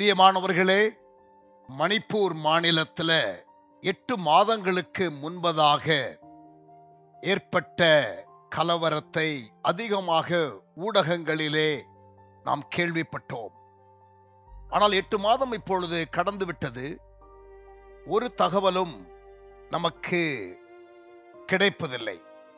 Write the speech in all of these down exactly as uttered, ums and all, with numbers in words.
பிரியமானவர்களே, மணிப்பூர் மாநிலத்தில் எட்டு மாதங்களுக்கு முன்பதாக ஏற்பட்ட கலவரத்தை அதிகமாக ஊடகங்களிலே நாம் கேள்விப்பட்டோம். ஆனால் எட்டு மாதம் இப்பொழுது கடந்து விட்டது. ஒரு தகவலும் நமக்கு கிடைப்பதில்லை.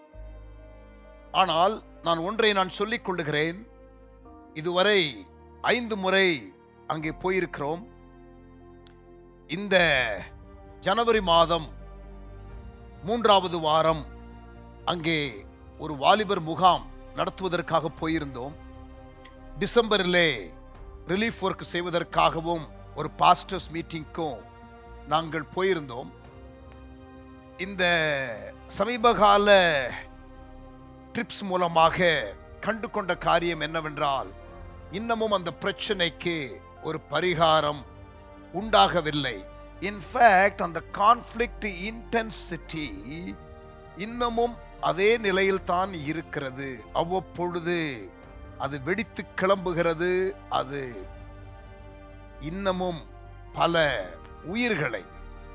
ஆனால் நான் ஒன்றை நான் சொல்லிக் கொள்ளுகிறேன். இதுவரை ஐந்து முறை அங்கே போயிருக்கிறோம். இந்த ஜனவரி மாதம் மூன்றாவது வாரம் அங்கே ஒரு வாலிபர் முகாம் நடத்துவதற்காக போயிருந்தோம். டிசம்பரிலே ரிலீஃப் ஒர்க் செய்வதற்காகவும் ஒரு பாஸ்டர்ஸ் மீட்டிங்க்கும் நாங்கள் போயிருந்தோம். இந்த சமீபகால ட்ரிப்ஸ் மூலமாக கண்டு கொண்ட காரியம் என்னவென்றால், இன்னமும் அந்த பிரச்சனைக்கு ஒரு பரிகாரம் உண்டாகவில்லை. இன்ஃபேக்ட் அந்த கான்ஃப்ளிக்ட் இன்டென்சிட்டி இன்னமும் அதே நிலையில் தான் இருக்கிறது. அவ்வப்பொழுது அது வெடித்து கிளம்புகிறது. அது இன்னமும் பல உயிர்களை,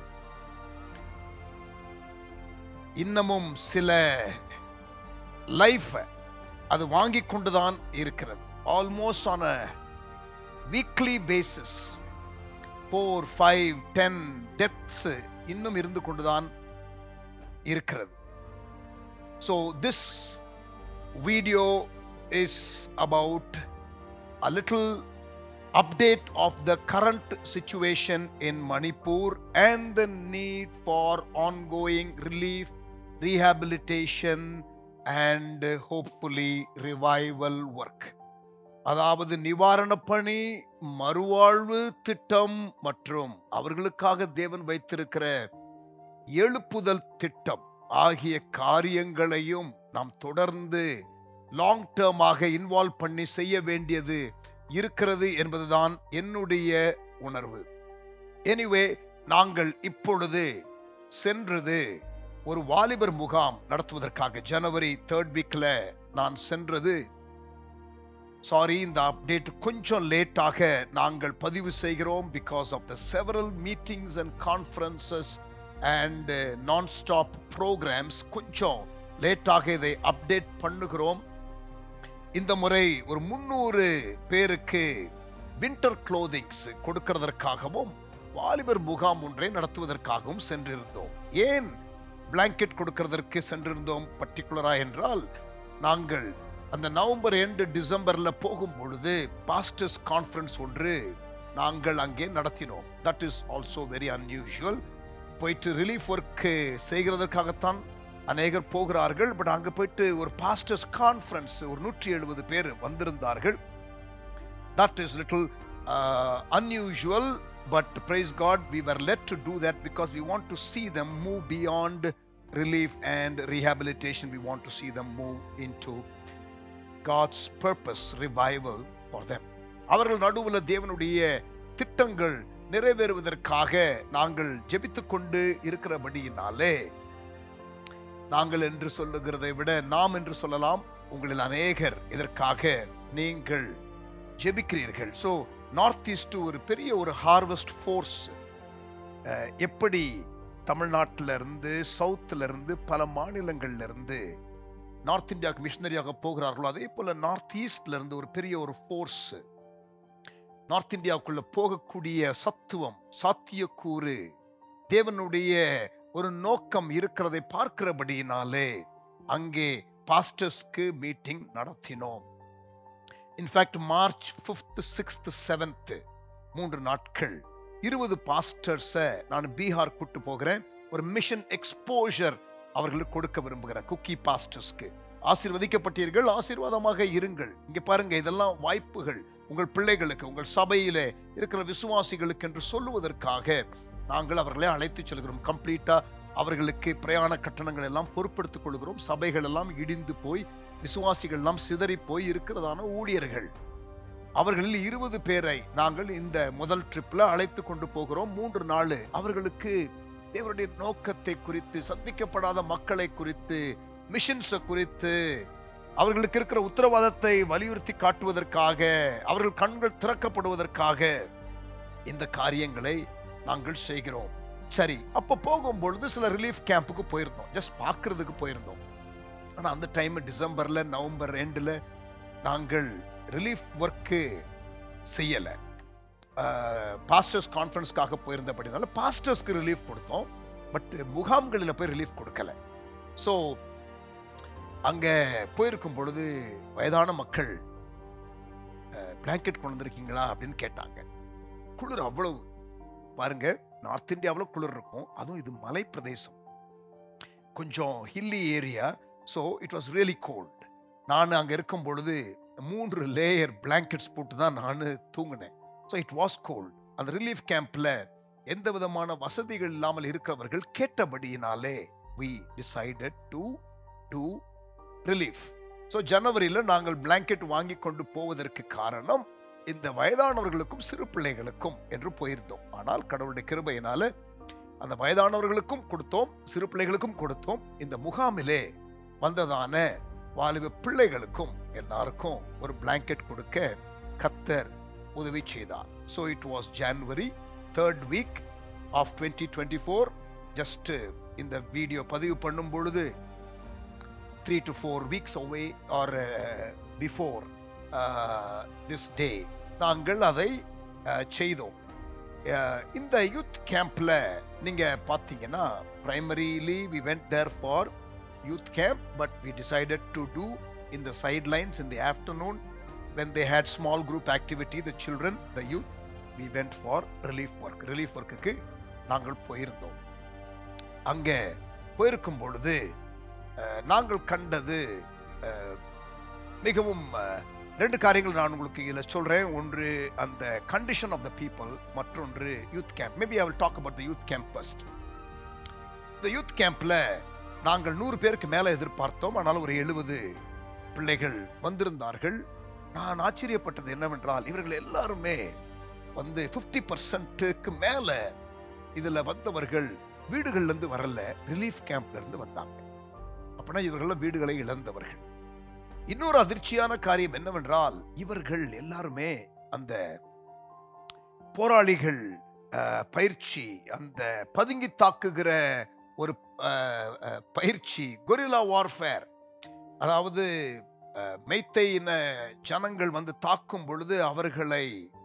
இன்னமும் சில லைஃப் அது வாங்கிக் கொண்டுதான் இருக்கிறது. Almost on a weekly basis four five ten deaths இன்னும் இருந்து கொண்டுதான் இருக்கிறது. So this video is about a little update of the current situation in Manipur and the need for ongoing relief, rehabilitation and hopefully revival work. அதாவது நிவாரண பணி, மறுவாழ்வு திட்டம் மற்றும் அவர்களுக்காக தேவன் வைத்திருக்கிற எழுப்புதல் திட்டம் ஆகிய காரியங்களையும் நாம் தொடர்ந்து லாங் டேர்மாக இன்வால்வ் பண்ணி செய்ய வேண்டியது இருக்கிறது என்பதுதான் என்னுடைய உணர்வு. எனிவே, நாங்கள் இப்பொழுது சென்றது ஒரு வாலிபர் முகாம் நடத்துவதற்காக. ஜனவரி தேர்ட் வீக்ல நான் சென்றது. சாரி, இந்த அப்டேட் கொஞ்சம் லேட்டாக நாங்கள் பதிவு செய்கிறோம். Because of the several meetings and conferences and non stop programmes கொஞ்சம் லேட்டாக இதை அப்டேட் பண்ணுகிறோம். இந்த முறை ஒரு முன்னூறு பேருக்கு வின்டர் க்ளோதிங்ஸ் கொடுக்கிறதற்காகவும் வாலிபர் முகாம் ஒன்றை நடத்துவதற்காகவும் சென்றிருந்தோம். ஏன் பிளாங்கெட் கொடுக்கிறதற்கு சென்றிருந்தோம் பர்டிகுலரா என்றால், நாங்கள் அந்த நவம்பர் எண்டு டிசம்பர்ல போகும் பொழுது பாஸ்டர்ஸ் கான்ஃபரன்ஸ் ஒன்று நாங்கள் அங்கே நடத்தினோம். That is also very unusual. போயிட்டு ரிலீஃப் ஒர்க் செய்கிறதற்காகத்தான் அநேகர் போகிறார்கள். பட் அங்கே போயிட்டு ஒரு பாஸ்டர்ஸ் கான்ஃபரன்ஸ் ஒரு நூற்றி எழுபது பேர் வந்திருந்தார்கள். That is little unusual. But praise God, we were led to do that because we want to see them move beyond relief and rehabilitation. We want to see them move into God's purpose, revival for them. அவர்கள் நடுவில் தேவனுடைய திட்டங்கள் நிறைவேறுவதற்காக நாங்கள் ஜெபித்துக் கொண்டு இருக்கிறபடியினாலே, நாங்கள் என்று சொல்லுகிறதை விட நாம் என்று சொல்லலாம், உங்களில் அநேகர் இதற்காக நீங்கள் ஜெபிக்கிறீர்கள். ஸோ நார்த் ஈஸ்ட் ஒரு பெரிய ஒரு ஹார்வெஸ்ட் ஃபோர்ஸ் எப்படி தமிழ்நாட்டில் இருந்து, சவுத்தில் இருந்து, பல மாநிலங்கள்ல இருந்து நார்த் இந்தியாவுக்கு மிஷனரியாக போகிறார்களோ, அதே போல நார்த் ஈஸ்ட்ல இருந்து ஒரு பெரிய ஒரு ஃபோர்ஸ் நார்த் இந்தியாவுக்குள்ள போகக்கூடிய சத்துவம், சாத்தியக்கூறு, தேவனுடைய ஒரு நோக்கம் இருக்கிறதை பார்க்கிறபடியினாலே அங்கே பாஸ்டர்ஸ்க்கு மீட்டிங் நடத்தினோம். In fact March fifth sixth seventh மூன்று நாட்கள் இருபது பாஸ்டர்ஸை நான் பீகார் கூட்டு போகிறேன். ஒரு மிஷன் எக்ஸ்போஷர் அவர்களுக்கு கொடுக்க விரும்புகிறேன். குக்கி பாஸ்டர்ஸ்க்கு ஆசீர்வதிக்கப்பட்டீர்கள், ஆசீர்வாதமாக இருங்கள். இங்க பாருங்க, இதெல்லாம் வாய்ப்புகள் உங்கள் பிள்ளைகளுக்கு, உங்கள் சபையிலே இருக்கிற விசுவாசிகளுக்கு என்று சொல்லுவதற்காக நாங்கள் அவர்களை அழைத்து செல்கிறோம். கம்ப்ளீட்டா அவர்களுக்கு பிரயாண கட்டணங்கள் எல்லாம் பொறுப்படுத்திக் கொள்கிறோம். சபைகள் எல்லாம் இடிந்து போய், விசுவாசிகள் எல்லாம் சிதறி போய் இருக்கிறதான ஊழியர்கள், அவர்களில் இருபது பேரை நாங்கள் இந்த முதல் ட்ரிப்ல அழைத்து கொண்டு போகிறோம். மூன்று நாள் அவர்களுக்கு தேவனுடைய நோக்கத்தை குறித்து, சந்திக்கப்படாத மக்களை குறித்து, மிஷன்ஸை குறித்து, அவர்களுக்கு இருக்கிற உத்தரவாதத்தை வலியுறுத்தி காட்டுவதற்காக, அவர்கள் கண்கள் திறக்கப்படுவதற்காக இந்த காரியங்களை நாங்கள் செய்கிறோம். சரி, அப்போ போகும்பொழுது சில ரிலீஃப் கேம்புக்கு போயிருந்தோம், ஜஸ்ட் பார்க்கறதுக்கு போயிருந்தோம். ஆனால் அந்த டைம் டிசம்பர்ல நவம்பர் ரெண்டுல நாங்கள் ரிலீஃப் ஒர்க்கு செய்யலை. பாஸ்டர்ஸ் கான்ஃபரன்ஸ்க்காக போயிருந்தபடினால பாஸ்டர்ஸ்க்கு ரிலீஃப் கொடுத்தோம், பட் முகாம்களில் போய் ரிலீஃப் கொடுக்கல. ஸோ அங்கே போயிருக்கும் பொழுது வயதான மக்கள் பிளாங்கெட் கொண்டு வந்திருக்கீங்களா அப்படின்னு கேட்டாங்க. குளிர் அவ்வளவு, பாருங்க, நார்த் இந்தியாவில் குளிர் இருக்கும், அதுவும் இது மலை பிரதேசம், கொஞ்சம் hilly area. So it was really cold. நான் அங்கே இருக்கும் பொழுது மூன்று லேயர் பிளாங்கெட்ஸ் போட்டு தான் நான் தூங்கினேன். So it was cold. அந்த ரிலீஃப் கேம்பில் எந்த விதமான வசதிகள் இல்லாமல் இருக்கிறவர்கள் கேட்டபடியினாலே we decided to do relief. So ஜனவரியில் நாங்கள் பிளாங்கெட் வாங்கி கொண்டு போவதற்கு காரணம் இந்த வயதானவர்களுக்கும் சிறு பிள்ளைகளுக்கும் என்று போயிருந்தோம். ஆனால் கடவுளுடைய கிருபையினால அந்த வயதானவர்களுக்கும் கொடுத்தோம், சிறு பிள்ளைகளுக்கும் கொடுத்தோம். இந்த முகாமிலே வந்ததான வாலிப பிள்ளைகளுக்கும் எல்லாருக்கும் ஒரு பிளாங்கெட் கொடுக்க கர்த்தர் உதவி செய்தார். So it was January third week of twenty twenty four. Just இந்த வீடியோ பதிவு பண்ணும் பொழுது three to four weeks away or before this day நாங்கள் அதை செய்தோம். இந்த யூத் கேம்ப்ல நீங்க பார்த்தீங்கன்னா primarily we went there for youth camp, but we decided to do in the sidelines in the afternoon when they had small group activity, the children, the youth, we went for relief work. relief workக்கு நாங்கள் போயிருந்தோம். அங்கே போயிருக்கும் பொழுது நாங்கள் கண்டது மிகவும் ரெண்டு காரியங்கள் நான் உங்களுக்கு இதில் சொல்றேன். ஒன்று அந்த கண்டிஷன் ஆஃப் த பீப்புள், மற்றொன்று youth camp. Maybe I will talk about the youth camp first. இந்த யூத் கேம்ப்ல நாங்கள் நூறு பேருக்கு மேலே எதிர்பார்த்தோம், ஆனால் ஒரு எழுபது பிள்ளைகள் வந்திருந்தார்கள். நான் ஆச்சரியப்பட்டது என்னவென்றால் இவர்கள் எல்லாருமே வந்து ஃபிஃப்டி பர்சன்ட்டுக்கு மேலே இதில் வந்தவர்கள் வீடுகள்ல இருந்து வரல, ரிலீஃப் கேம்ப்ல இருந்து வந்தாங்க. அப்படின்னா இவர்கள் வீடுகளை இழந்தவர்கள். இன்னொரு அதிர்ச்சியான காரியம் என்னவென்றால் இவர்கள் எல்லாருமே அந்த போராளிகள் பயிற்சி, அந்த பதுங்கி தாக்குகிற ஒரு பயிற்சி, கொரில்லா வார்ஃபேர், அதாவது மெய்த்தை இன ஜனங்கள் வந்து தாக்கும் பொழுது அவர்களை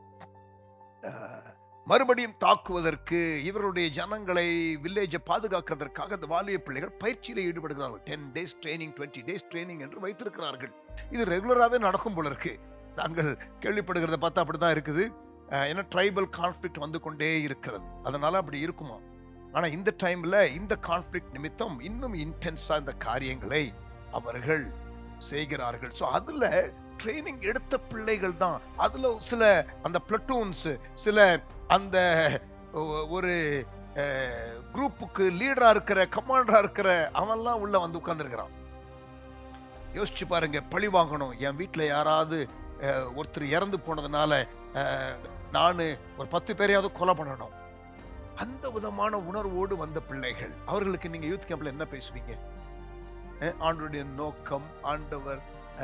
மறுபடியும் தாக்குவதற்கு, இவருடைய ஜனங்களை வில்லேஜை பாதுகாக்கிறதற்காக அந்த வாலிய பிள்ளைகள் பயிற்சியில் ஈடுபடுகிறார்கள். Ten days training, twenty days training என்று வைத்திருக்கிறார்கள். இது ரெகுலராகவே நடக்கும் போல இருக்கு. நாங்கள் கேள்விப்படுகிறத பார்த்தா அப்படிதான் இருக்குது. ஏன்னா ட்ரைபல் கான்ஃப்ளிக்ட் வந்து கொண்டே இருக்கிறது, அதனால அப்படி இருக்குமா. ஆனால் இந்த டைம்ல இந்த கான்ஃப்ளிக்ட் நிமித்தம் இன்னும் இன்டென்ஸா இந்த காரியங்களை அவர்கள் செய்கிறார்கள். ஸோ அதுல ட்ரைனிங் எடுத்த பிள்ளைகள் தான், அதுல சில அந்த பிளட்டூன்ஸ், சில அந்த ஒரு குரூப்புக்கு லீடரா இருக்கிற, கமாண்டரா இருக்கிற அவன்லாம் உள்ள வந்து உட்கார்ந்துருக்கிறான். யோசிச்சு பாருங்க, பழி வாங்கணும், என் வீட்டில் யாராவது ஒருத்தர் இறந்து போனதுனால நான் ஒரு பத்து பேரையாவது கொலை பண்ணணும், அந்த விதமான உணர்வோடு வந்த பிள்ளைகள். அவர்களுக்கு நீங்க யூத் கேம்ப்ல என்ன பேசுவீங்க? ஆண்டவருடைய நோக்கம், ஆண்டவர்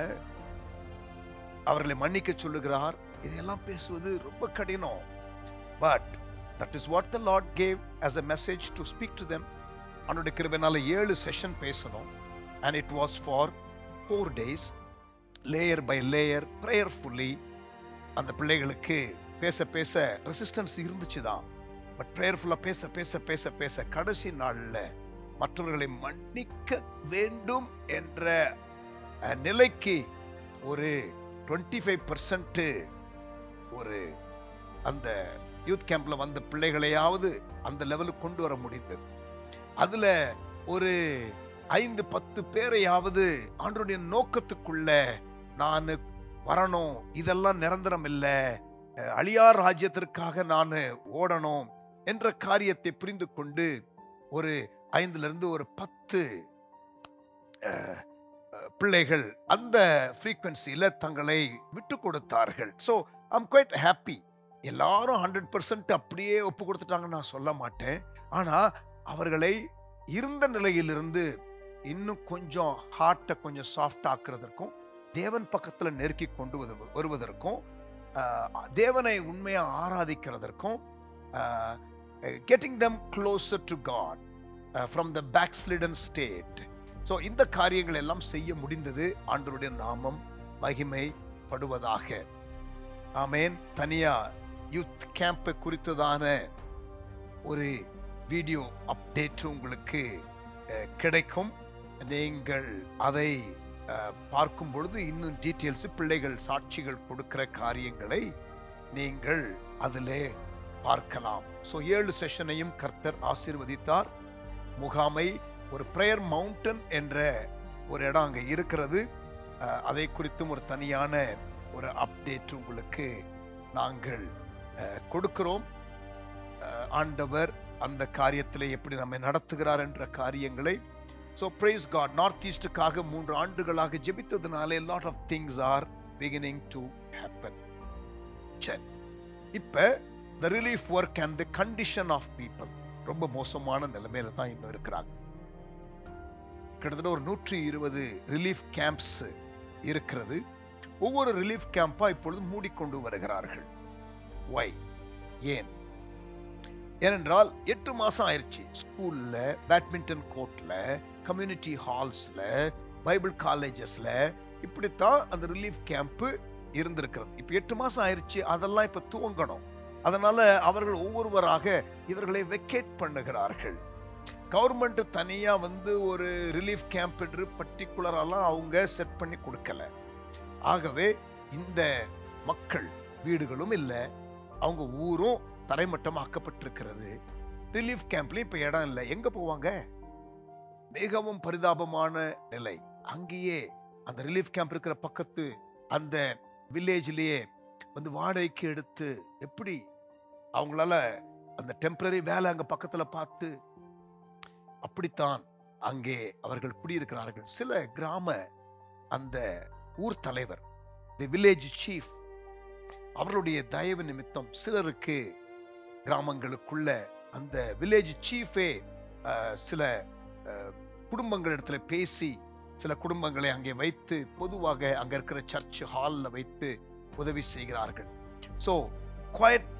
அவர்களை மன்னிக்க சொல்லுகிறார், இதெல்லாம் பேசுவது ரொம்ப கடினம். But that is what the Lord gave as a message to speak to them. அவருடைய கிருபையினால ஏழு செஷன் பேசணும். And it was for four days, layer by layer, prayerfully. அந்த பிள்ளைகளுக்கு பேச பேச ரெசிஸ்டன்ஸ் இருந்துச்சு தான், பட் ப்ரேயர்ஃபுல்லாக பேச பேச பேச பேச கடைசி நாளில் மற்றவர்களை மன்னிக்க வேண்டும் என்ற நிலைக்கு ஒரு டுவெண்ட்டி ஃபைவ் பர்சன்ட் ஒரு அந்த யூத் கேம்ப்ல வந்த பிள்ளைகளையாவது அந்த லெவலுக்கு கொண்டு வர முடிந்தது. அதுல ஒரு ஐந்து பத்து பேரையாவது ஆண்டவருடைய நோக்கத்துக்குள்ள நான் வரணும், இதெல்லாம் நிரந்தரம் இல்லை, அழியார் ராஜ்யத்திற்காக நான் ஓடணும் என்ற காரியத்தை புரிந்து கொண்டு ஒரு ஐந்துல இருந்து ஒரு பத்து பிள்ளைகள் அந்த ஃப்ரீக்வன்சியில தங்களை விட்டு கொடுத்தார்கள். So I'm quite happy. எல்லாரும் ஹண்ட்ரட் பர்சன்ட் அப்படியே ஒப்பு கொடுத்துட்டாங்கன்னு நான் சொல்ல மாட்டேன். ஆனா அவர்களை இருந்த நிலையிலிருந்து இன்னும் கொஞ்சம் ஹார்ட்டை கொஞ்சம் சாஃப்ட் ஆக்குறதற்கும், தேவன் பக்கத்துல நெருக்கி கொண்டு வருவதற்கும் தேவனை உண்மையா ஆராதிக்கிறதற்கும் getting them closer to God uh, from the backslidden state. So இந்த காரியங்கள் எல்லாம் செய்ய முடிந்தது. ஆண்டவருடைய நாமம் மகிமைப்படுவதாக. ஆமேன். தனியா யூத் கேம்ப் குறித்ததான ஒரு வீடியோ அப்டேட் உங்களுக்கு கிடைக்கும். நீங்கள் அதை பார்க்கும் பொழுது இன்னும் டீட்டெயில்ஸ், பிள்ளைகள் சாட்சிகள் கொடுக்கிற காரியங்களை நீங்கள் அதிலே பார்க்கலாம். ஸோ ஏழு செஷனையும் கர்த்தர் ஆசீர்வதித்தார். முகாமை ஒரு பிரேயர் மவுண்டன் என்ற ஒரு இடம் அங்கே இருக்கிறது. அதை குறித்தும் ஒரு தனியான ஒரு அப்டேட் உங்களுக்கு நாங்கள் கொடுக்கிறோம். ஆண்டவர் அந்த காரியத்தில் எப்படி நம்மை நடத்துகிறார் என்ற காரியங்களை. So praise God. நார்த் ஈஸ்டுக்காக மூன்று ஆண்டுகளாக ஜெபித்ததுனாலே lot of things are beginning to happen. சரி, இப்போ the relief work and the condition of people ரொம்ப மோசமான நிலைமையில தான் இன்னும் இருக்கிறாங்க. கிட்டத்தட்ட ஒரு நூற்றி இருபது ரிலீஃப் கேம்ப்ஸ் இருக்கிறது. ஒவ்வொரு ரிலீஃப் கேம்பா இப்பொழுது மூடிக்கொண்டு வருகிறார்கள். Why? ஏன்? ஏனென்றால் எட்டு மாசம் ஆயிடுச்சு. ஸ்கூல்ல, பேட்மிண்டன் கோர்ட்ல, கம்யூனிட்டி ஹால்ஸ்ல, பைபிள் காலேஜஸ்ல இப்படித்தான் அந்த ரிலீஃப் கேம்ப் இருந்திருக்கிறது. இப்ப எட்டு மாசம் ஆயிடுச்சு. அதெல்லாம் இப்ப துவங்கணும். அதனால அவர்கள் ஒவ்வொருவராக இவர்களை வெக்கேட் பண்ணுகிறார்கள். கவர்மெண்ட் தனியா வந்து ஒரு ரிலீஃப் கேம்ப் என்று பர்டிகுலரெல்லாம் அவங்க செட் பண்ணி கொடுக்கல. ஆகவே இந்த மக்கள் வீடுகளும் இல்லை, அவங்க ஊரும் தரைமட்டமாக்கப்பட்டிருக்கிறது. ரிலீஃப் கேம்ப்லயும் இப்ப இடம் இல்லை. எங்க போவாங்க? மிகவும் பரிதாபமான நிலை. அங்கேயே அந்த ரிலீஃப் கேம்ப் இருக்கிற பக்கத்து அந்த வில்லேஜ்லயே வந்து வாடகைக்கு எடுத்து எப்படி அவங்களால அந்த டெம்பரரி வேலை அங்க பக்கத்துல பார்த்து அப்படித்தான் அங்கே அவர்கள் குடியிருக்கிறார்கள். சில கிராம அந்த ஊர் தலைவர், தி வில்லேஜ் சீஃப், அவர்களுடைய தயவு நிமித்தம் சிலருக்கு கிராமங்களுக்குள்ள அந்த வில்லேஜ் சீஃபே சில குடும்பங்களிடத்துல பேசி சில குடும்பங்களை அங்கே வைத்து பொதுவாக அங்க இருக்கிற சர்ச் ஹாலில் வைத்து உதவி செய்கிறார்கள். So quite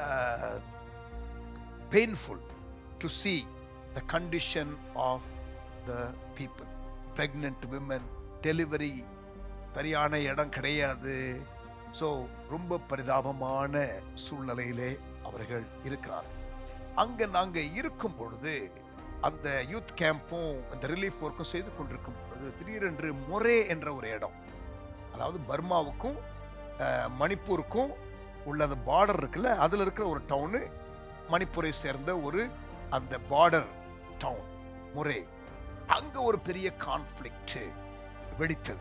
painful to see the condition of the people. Pregnant women, delivery, சரியான இடம் கிடையாது. ஸோ ரொம்ப பரிதாபமான சூழ்நிலையிலே அவர்கள் இருக்கிறார்கள். அங்க நாங்க இருக்கும் பொழுது அந்த யூத் கேம்பும் அந்த ரிலீஃப் ஒர்க்கும் செய்து கொண்டிருக்கும் பொழுது திடீரென்று மொரே என்ற ஒரு இடம், அதாவது பர்மாவுக்கும் மணிப்பூருக்கும் உள்ள அந்த பார்டர் இருக்குல்ல, அதுல இருக்கிற ஒரு டவுனு, மணிப்பூரை சேர்ந்த ஒரு அந்த பார்டர் டவுன் மொரே. அங்க ஒரு பெரிய கான்ஃப்ளிக்ட் வெடித்தது.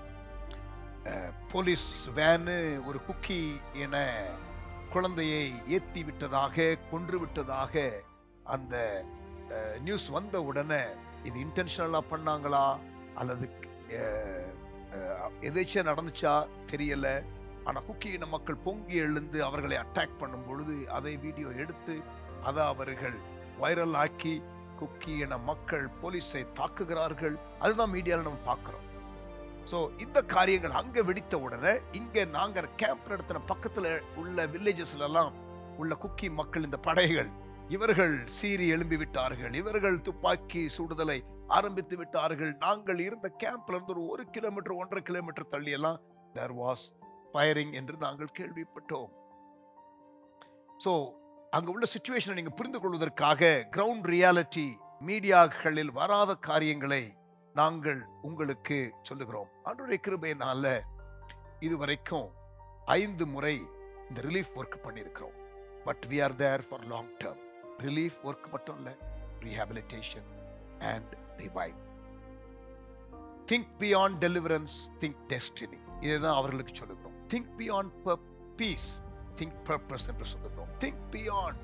போலீஸ் வேனு ஒரு குக்கி என குழந்தையை ஏத்தி விட்டதாக, கொன்று விட்டதாக அந்த நியூஸ் வந்த உடனே இது இன்டென்ஷனலா பண்ணாங்களா அல்லது எதாச்சும் நடந்துச்சா தெரியல. ஆனா குக்கி இன மக்கள் பொங்கி எழுந்து அவர்களை அட்டாக் பண்ணும் பொழுது அதை வீடியோ எடுத்து அதை அவர்கள் வைரல் ஆக்கி குக்கி இன மக்கள் போலீஸை தாக்குகிறார்கள். அதுதான் மீடியாவில் நம்ம பார்க்கிறோம். ஸோ இந்த காரியங்கள் அங்க வெடித்த உடனே இங்க நாங்க கேம்ப் நடத்தின பக்கத்துல உள்ள வில்லேஜஸ்ல எல்லாம் உள்ள குக்கி மக்கள், இந்த படைகள், இவர்கள் சீறி எழும்பி விட்டார்கள். இவர்கள் துப்பாக்கி சுடுதலை ஆரம்பித்து விட்டார்கள். நாங்கள் இருந்த கேம்ப்ல இருந்து ஒரு ஒரு கிலோமீட்டர் ஒன்றரை கிலோமீட்டர் தள்ளி எல்லாம் there was firing என்று நாங்கள் கேள்விப்பட்டோம். ஸோ அங்க உள்ள சிச்சுவேஷனை நீங்க புரிந்து கொள்வதற்காக கிரவுண்ட் ரியாலிட்டி மீடியாக்களில் வராத காரியங்களை நாங்கள் உங்களுக்கு சொல்லுகிறோம். ஆண்டவருடைய கிருபையினால இதுவரைக்கும் ஐந்து முறை இந்த ரிலீஃப் ஒர்க் பண்ணியிருக்கிறோம். But we are there for long term. Relief work மட்டும் இல்ல, rehabilitation and revive. Think beyond deliverance, think destiny. இதுதான் அவர்களுக்கு சொல்லுகிறோம். Think beyond peace, think purpose என்று சொல்லுகிறோம். Think beyond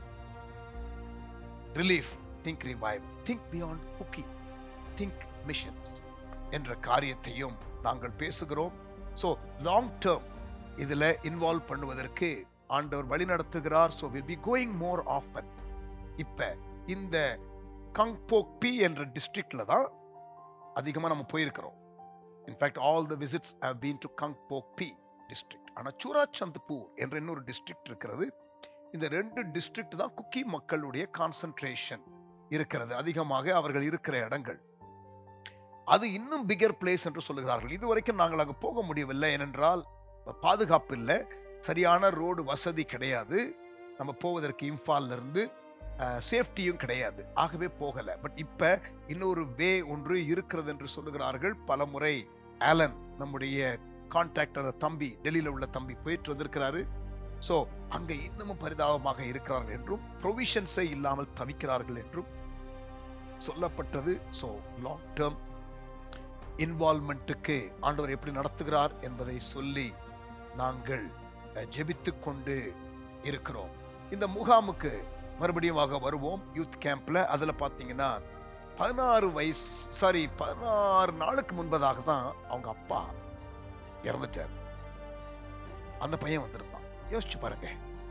relief, think revive. Think beyond cookie, think missions என்ற காரியத்தையும் நாங்கள் பேசுகிறோம். ஸோ லாங் டேர்ம் இதில் இன்வால்வ் பண்ணுவதற்கு ஆண்டவர் வழி நடத்துகிறார். So will be going more often. இப்போ இந்த கங்போக் பி என்ற டிஸ்ட்ரிக்ட்ல தான் அதிகமாக நம்ம போயிருக்கிறோம். In fact all the visits have been to Kangpokpi district. ஆனால் சூராச்சந்த்பூர் என்ற இன்னொரு டிஸ்ட்ரிக்ட் இருக்கிறது. இந்த ரெண்டு டிஸ்ட்ரிக்ட் தான் குக்கி மக்களுடைய கான்சன்ட்ரேஷன் இருக்கிறது, அதிகமாக அவர்கள் இருக்கிற இடங்கள். அது இன்னும் பிகர் பிளேஸ் என்று சொல்லுகிறார்கள். இதுவரைக்கும் நாங்கள் அங்கே போக முடியவில்லை, ஏனென்றால் பாதுகாப்பு இல்லை, சரியான ரோடு வசதி கிடையாது, நம்ம போவதற்கு இம்பால்ல இருந்து சேஃப்டியும் கிடையாது, ஆகவே போகலை. பட் இப்போ இன்னொரு வே ஒன்று இருக்கிறது என்று சொல்லுகிறார்கள். பல முறை ஆலன் நம்முடைய கான்டாக்ட், அந்த தம்பி, டெல்லியில் உள்ள தம்பி போயிட்டு வந்திருக்கிறாரு. ஸோ அங்கே இன்னமும் பரிதாபமாக இருக்கிறார்கள் என்றும் ப்ரொவிஷன்ஸே இல்லாமல் தவிக்கிறார்கள் என்றும் சொல்லப்பட்டது. ஸோ லாங் டேர்ம் இன்வால்மெண்ட்டுக்கு ஆண்டவர் எப்படி நடத்துகிறார் என்பதை சொல்லி நாங்கள் ஜெபித்து கொண்டு இருக்கிறோம். இந்த முகாமுக்கு மறுபடியும் வருவோம். யூத் கேம்ப்ல அதுல பாத்தீங்கன்னா பதினாறு வயசு சாரி பதினாறு நாளுக்கு முன்பதாக தான் அவங்க அப்பா இறந்துட்டார். அந்த பையன் வந்திருந்தான். யோசிச்சு பாருங்க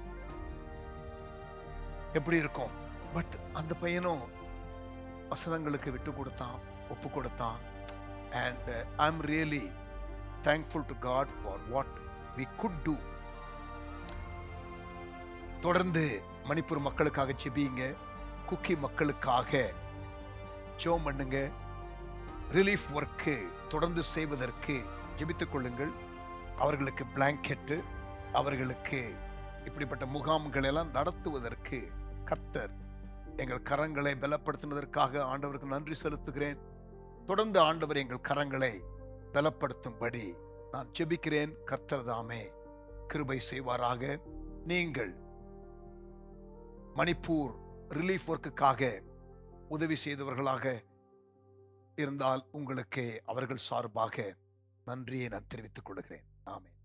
எப்படி இருக்கும். பட் அந்த பையனும் வசனங்களுக்கு விட்டு கொடுத்தான், ஒப்பு கொடுத்தான். And I am really thankful to God for what we could do. தொடர்ந்து மணிப்பூர் மக்களுக்காக ஜெபியுங்க, குக்கி மக்களுக்காக ஜெபம் பண்ணுங்க. ரிலீஃப் ஒர்க்கு தொடர்ந்து செய்வதற்கு ஜெபித்துக் கொள்ளுங்கள். அவர்களுக்கு பிளாங்கெட்டு, அவர்களுக்கு இப்படிப்பட்ட முகாம்கள் எல்லாம் நடத்துவதற்கு கர்த்தர் எங்கள் கரங்களை பலப்படுத்தினதற்காக ஆண்டவருக்கு நன்றி செலுத்துகிறேன். தொடர்ந்து ஆண்டவர் எங்கள் கரங்களை பலப்படுத்தும்படி நான் ஜெபிக்கிறேன். கர்த்தர் தாமே கிருபை செய்வாராக. நீங்கள் மணிப்பூர் ரிலீஃப் ஒர்க்குக்காக உதவி செய்தவர்களாக இருந்தால் உங்களுக்கு அவர்கள் சார்பாக நன்றியை நான் தெரிவித்துக் கொள்கிறேன். ஆமென்.